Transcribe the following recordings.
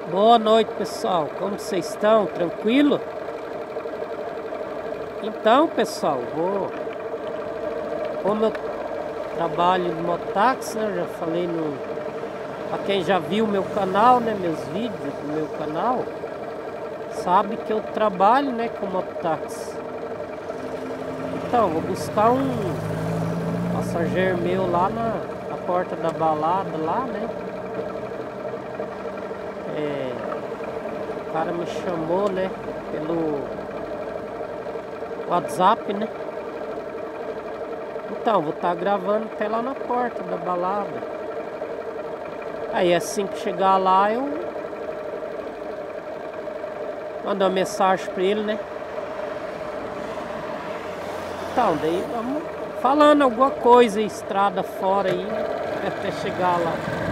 Boa noite, pessoal. Como vocês estão? Tranquilo? Então, pessoal, como eu trabalho no mototáxi, né? Eu já falei para quem já viu meu canal, né? Meus vídeos do meu canal, sabe que eu trabalho, né, com mototáxi. Então, vou buscar um passageiro meu lá na porta da balada, lá, né? O cara me chamou, né, pelo WhatsApp, né? Então, vou estar gravando até lá na porta da balada. Aí assim que chegar lá, eu mando uma mensagem pra ele, né? Então, daí vamos falando alguma coisa, estrada fora aí, né? Até chegar lá.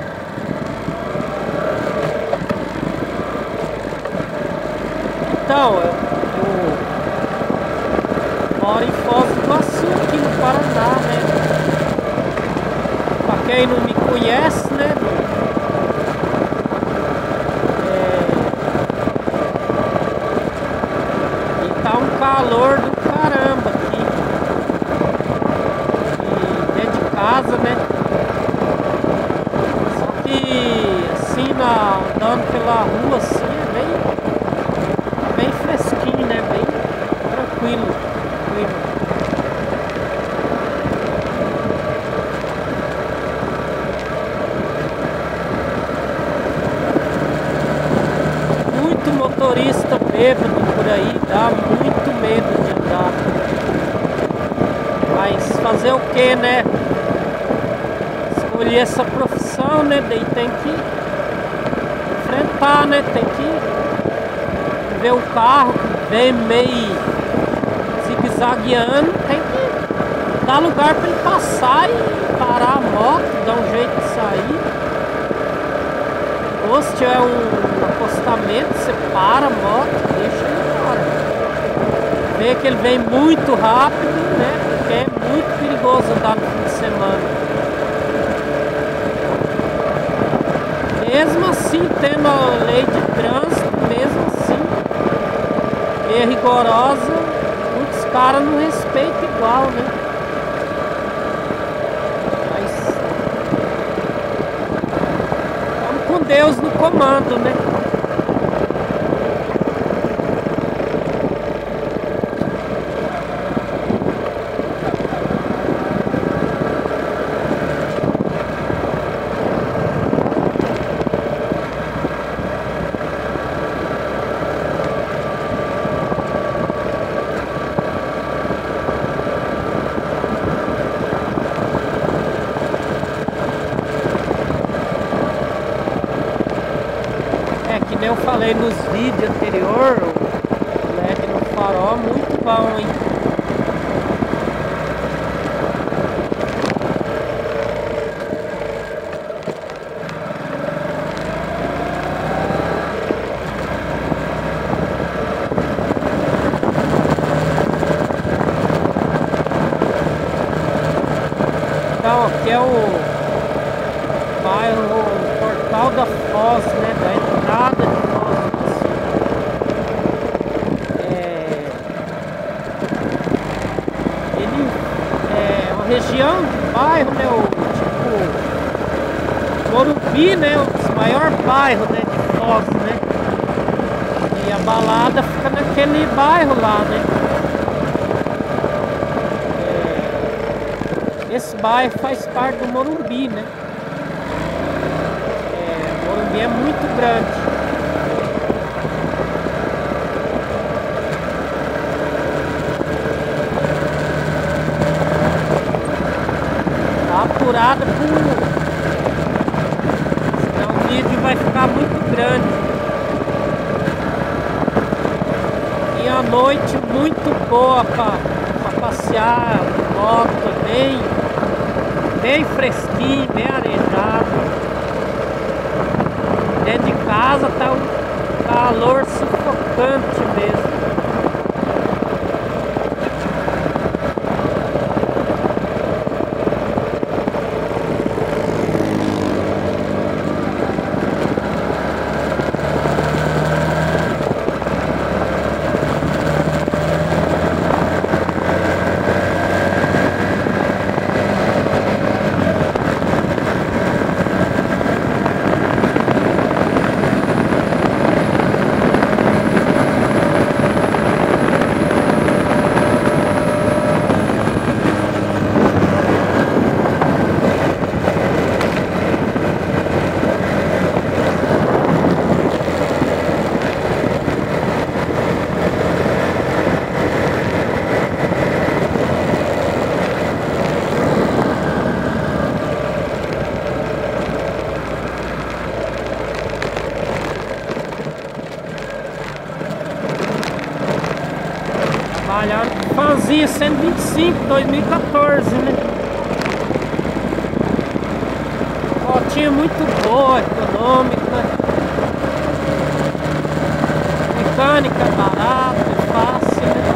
Então, eu moro em Foz do Iguaçu, aqui no Paraná, né? Pra quem não me conhece, né? E tá um calor do caramba aqui. E dentro de casa, né? Só que assim, andando pela rua, assim, é bem fresquinho, né? Bem tranquilo. Muito motorista bêbado por aí, dá muito medo de andar. Mas fazer o que, né? Escolhi essa profissão, né? Daí tem que enfrentar, né? Tem que ver o carro que vem meio zigue-zagueando, tem que dar lugar para ele passar e parar a moto, dar um jeito de sair. Ou se tiver um acostamento, você para a moto, deixa ele embora. Vê que ele vem muito rápido, né? Porque é muito perigoso andar no fim de semana. Mesmo assim, tendo a lei de trânsito, mesmo assim, é rigorosa, muitos caras não respeitam igual, né? Mas estamos com Deus no comando, né? Que nem eu falei nos vídeos anteriores, o LED no farol muito bom, hein? Então aqui é o bairro Portal da Foz, né? Da entrada de Foz do Iguaçu. Ele é uma região de bairro, né? Tipo Morumbi, né? Um dos maiores bairros, né? De Foz, né? E a balada fica naquele bairro lá, né? Esse bairro faz parte do Morumbi, né? Morumbi é muito grande. Tá apurada senão o vídeo vai ficar muito grande. E a noite muito boa para passear, moto, bem fresquinho, bem arejado. Dentro de casa tá um calor sufocante mesmo. Vanzinha 125, 2014, né? Motinha muito boa, econômica. Mecânica barata, fácil, né?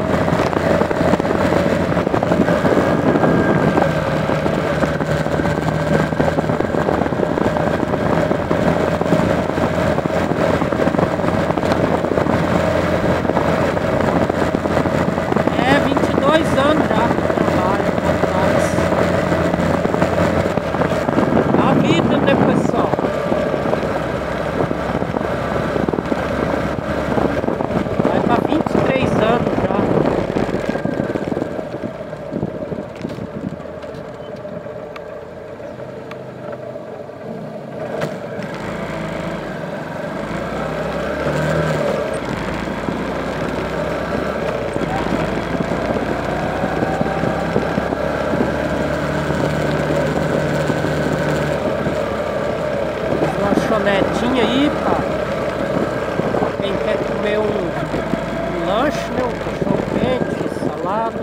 É, 22 anos já que eu trabalho com táxi. A vida, né, pessoal? Vai pra 23 anos já. Lanchonetinha aí, pá. Quem quer comer um lanche, né? Um cachorro quente, salada.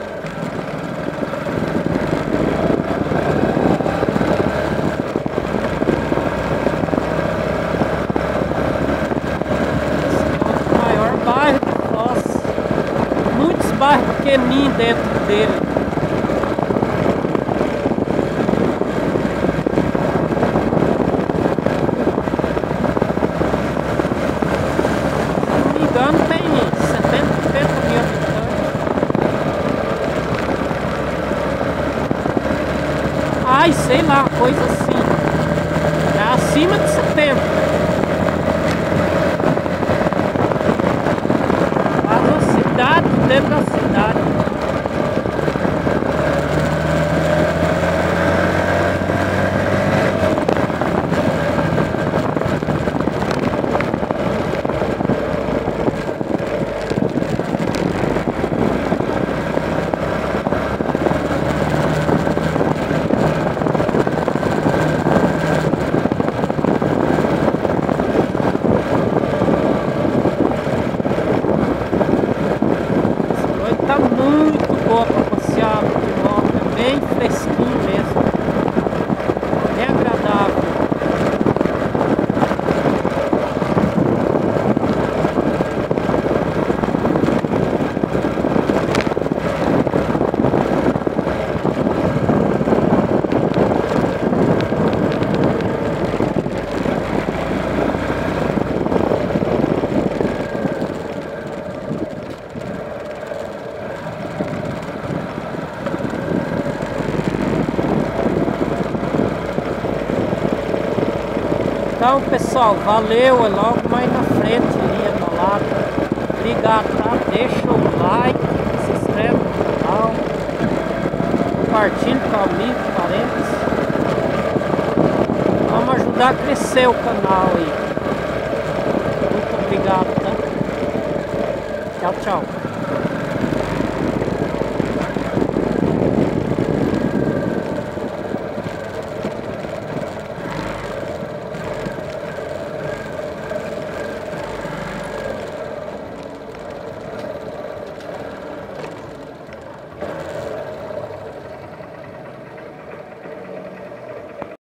Esse é o maior bairro de Foz. Muitos bairros pequenininhos dentro dele. Tem 70, 80 mil habitantes. Ai, sei lá, coisa assim. É acima de 70. Lá na cidade, dentro da cidade. Tá muito boa para passear de moto, é bem fresquinho mesmo, bem agradável. Então, pessoal, valeu, é logo mais na frente ali, a balada. Obrigado, tá? Deixa o like, se inscreve no canal, compartilhe com amigos, parentes. Vamos ajudar a crescer o canal aí. Muito obrigado, tá? Tchau, tchau.